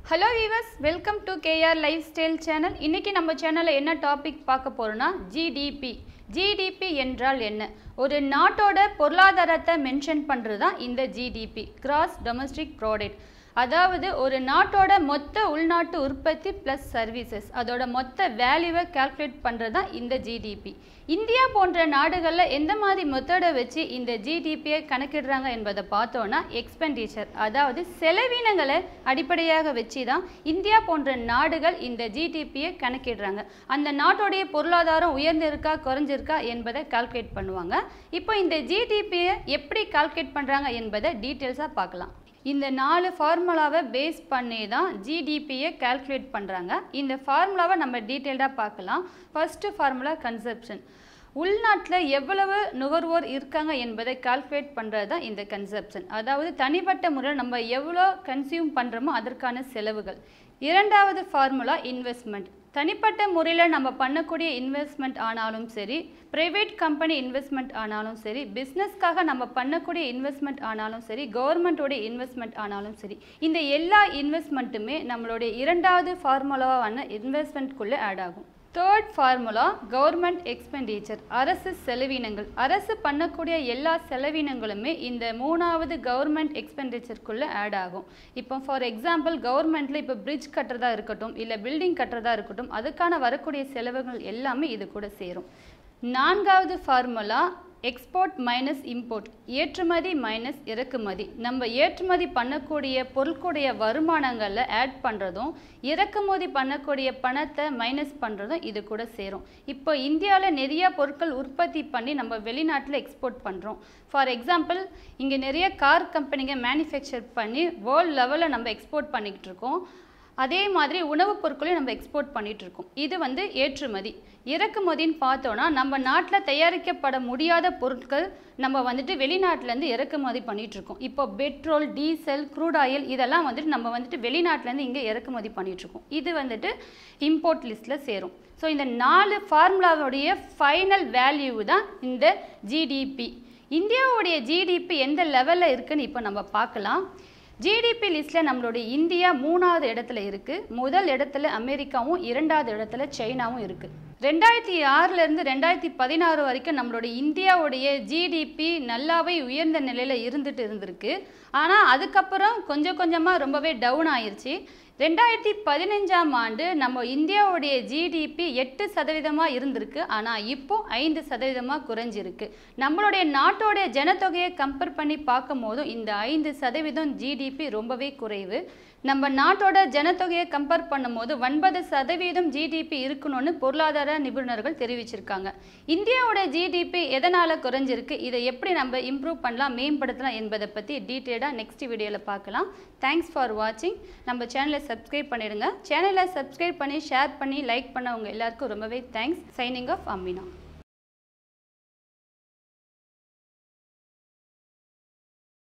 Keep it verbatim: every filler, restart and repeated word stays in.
Hello viewers, welcome to K R Lifestyle channel. இன்னைக்கு நம்ம சேனல்ல என்ன டாபிக் பார்க்க போறோம்னா G D P. G D P என்றால் என்ன? ஒரு நாட்டோட பொருளாதாரத்தை மென்ஷன் பண்றது தான் இந்த G D P, Gross Domestic Product. அதாவது ஒரு நாட்டோட மொத்த உள்நாட்டு உற்பத்தி plus services அதோட மொத்த வேல்யூவை கால்குலேட் பண்றது தான் இந்த G D P. இந்தியா போன்ற நாடுகள்ல எந்த மாதிரி மெத்தடை வச்சு இந்த G D P-யை கணக்கிடுறாங்க என்பதை பார்த்தோம்னா எக்ஸ்பெண்டிச்சர் அதாவது செலவினங்களை அடிப்படையாக வச்சு தான் இந்தியா போன்ற நாடுகள் இந்த G D P-யை கணக்கிடுறாங்க. அந்த நாட்டோடைய பொருளாதாரம் உயர்ந்திருக்கா குறைஞ்சிருக்கா என்பதை கால்குலேட் பண்ணுவாங்க. இப்போ இந்த G D P-யை எப்படி கால்குலேட் பண்றாங்க என்பதை டீட்டெயில்ஸாக பார்க்கலாம். இந்த நாலு ஃபார்முலாவை பேஸ் பண்ணி தான் G D P-யை கால்குலேட் பண்ணுறாங்க. இந்த ஃபார்முலாவை நம்ம டீட்டெயில்டாக பார்க்கலாம். First formula consumption. உள்நாட்டில் எவ்வளவு நுகர்வோர் இருக்காங்க என்பதை கால்குலேட் பண்ணுறது தான் இந்த கன்சப்ஷன். அதாவது தனிப்பட்ட முறையில் நம்ம எவ்வளோ கன்சியூம் பண்ணுறோமோ அதற்கான செலவுகள். இரண்டாவது ஃபார்முலா இன்வெஸ்ட்மெண்ட். தனிப்பட்ட முறையில் நம்ம பண்ணக்கூடிய இன்வெஸ்ட்மெண்ட் ஆனாலும் சரி, ப்ரைவேட் கம்பெனி இன்வெஸ்ட்மெண்ட் ஆனாலும் சரி, பிஸ்னஸ்க்காக நம்ம பண்ணக்கூடிய இன்வெஸ்ட்மெண்ட் ஆனாலும் சரி, கவர்மெண்ட்டோடைய இன்வெஸ்ட்மெண்ட் ஆனாலும் சரி, இந்த எல்லா இன்வெஸ்ட்மெண்ட்டுமே நம்மளுடைய இரண்டாவது ஃபார்முலாவான இன்வெஸ்ட்மெண்ட்குள்ளே ஆட் ஆகும். தேர்ட் ஃபார்முலா கவர்மெண்ட் எக்ஸ்பெண்டிச்சர், அரசு செலவினங்கள். அரசு பண்ணக்கூடிய எல்லா செலவினங்களுமே இந்த மூணாவது கவர்மெண்ட் எக்ஸ்பெண்டிச்சருக்குள்ளே ஆட் ஆகும். இப்போ ஃபார் எக்ஸாம்பிள் கவர்மெண்ட்டில் இப்போ பிரிட்ஜ் கட்டுறதா இருக்கட்டும், இல்லை பில்டிங் கட்டுறதா இருக்கட்டும், அதுக்கான வரக்கூடிய செலவுகள் எல்லாமே இது கூட சேரும். நான்காவது ஃபார்முலா எக்ஸ்போர்ட் மைனஸ் இம்போர்ட், ஏற்றுமதி மைனஸ் இறக்குமதி. நம்ம ஏற்றுமதி பண்ணக்கூடிய பொருட்களுடைய வருமானங்களில் ஆட் பண்ணுறதும், இறக்குமதி பண்ணக்கூடிய பணத்தை மைனஸ் பண்ணுறதும் இது கூட சேரும். இப்போ இந்தியாவில் நிறைய பொருட்கள் உற்பத்தி பண்ணி நம்ம வெளிநாட்டில் எக்ஸ்போர்ட் பண்ணுறோம். ஃபார் எக்ஸாம்பிள் இங்கே நிறைய கார் கம்பெனிங்க மேனுஃபேக்சர் பண்ணி வேர்ல்டு லெவலில் நம்ம எக்ஸ்போர்ட் பண்ணிக்கிட்டு இருக்கோம். அதே மாதிரி உணவுப் பொருட்களையும் நம்ம எக்ஸ்போர்ட் பண்ணிகிட்டு இருக்கோம். இது வந்து ஏற்றுமதி. இறக்குமதின்னு பார்த்தோன்னா நம்ம நாட்டில் தயாரிக்கப்பட முடியாத பொருட்கள் நம்ம வந்துட்டு வெளிநாட்டிலேருந்து இறக்குமதி பண்ணிகிட்ருக்கோம். இப்போ பெட்ரோல், டீசல், க்ரூட் ஆயில் இதெல்லாம் வந்துட்டு நம்ம வந்துட்டு வெளிநாட்டிலேருந்து இங்கே இறக்குமதி பண்ணிகிட்ருக்கோம். இது வந்துட்டு இம்போர்ட் லிஸ்ட்டில் சேரும். ஸோ இந்த நாலு ஃபார்முலாவுடைய ஃபைனல் வேல்யூ தான் இந்த G D P. இந்தியாவுடைய G D P எந்த லெவலில் இருக்குதுன்னு இப்போ நம்ம பார்க்கலாம். G D P லிஸ்ட்டில் நம்மளுடைய இந்தியா மூணாவது இடத்துல இருக்குது. முதல் இடத்துல அமெரிக்காவும், இரண்டாவது இடத்துல சைனாவும் இருக்குது. ரெண்டாயிரத்தி ஆறுலேருந்து ரெண்டாயிரத்தி பதினாறு வரைக்கும் நம்மளுடைய இந்தியாவுடைய G D P நல்லாவே உயர்ந்த நிலையில் இருந்துட்டு இருந்திருக்கு. ஆனால் அதுக்கப்புறம் கொஞ்சம் கொஞ்சமாக ரொம்பவே டவுன் ஆயிடுச்சு. ரெண்டாயிரத்தி பதினஞ்சாம் ஆண்டு நம்ம இந்தியாவுடைய G D P எட்டு சதவீதமாக இருந்திருக்கு. ஆனால் இப்போ ஐந்து சதவீதமாக குறைஞ்சிருக்கு. நம்மளுடைய நாட்டோடைய ஜனத்தொகையை கம்பேர் பண்ணி பார்க்கும் போதும் இந்த ஐந்து சதவீதம் G D P ரொம்பவே குறைவு. நம்ம நாட்டோட ஜனத்தொகையை கம்பேர் பண்ணும்போது ஒன்பது சதவீதம் G D P இருக்கணும்னு பொருளாதார நிபுணர்கள் தெரிவிச்சிருக்காங்க. இந்தியாவோட G D P எதனால் குறைஞ்சிருக்கு, இதை எப்படி நம்ம இம்ப்ரூவ் பண்ணலாம், மேம்படுத்தலாம் என்பதை பற்றி டீட்டெயிலாக நெக்ஸ்ட் வீடியோவில் பார்க்கலாம். தேங்க்ஸ் ஃபார் வாட்சிங். நம்ம சேனலை சப்ஸ்கிரைப் பண்ணிடுங்க. சேனலை சப்ஸ்கிரைப் பண்ணி ஷேர் பண்ணி லைக் பண்ணவங்க எல்லாருக்கும் ரொம்பவே தேங்க்ஸ். Signing off Amina.